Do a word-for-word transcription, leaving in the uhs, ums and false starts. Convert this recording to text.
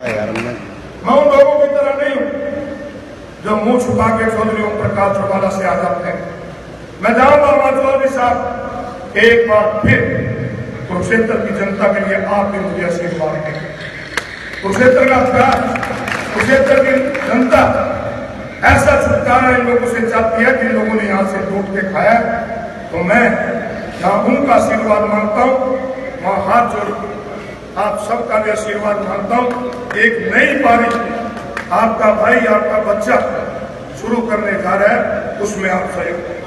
मैं उन लोगों की तरह नहीं हूं जो मुंह छुपा के चौधरी ओम प्रकाश चौटाला से आ जाते हैं। मैं जाऊंगा वहां चौधरी साहब, एक बार फिर कुरुक्षेत्र की जनता के लिए आप भी मुझे आशीर्वाद दें। कुरुक्षेत्र का प्यार, कुरुक्षेत्र की जनता ऐसा छुटकारा इन लोगों से चाहती है कि इन लोगों ने यहां से लूट के खाया। तो मैं यहाँ उनका आशीर्वाद मांगता हूँ, वहां हाथ जोड़ आप सबका भी आशीर्वाद मांगता हूँ। एक नई पारी आपका भाई, आपका बच्चा शुरू करने जा रहा है, उसमें आप सहयोग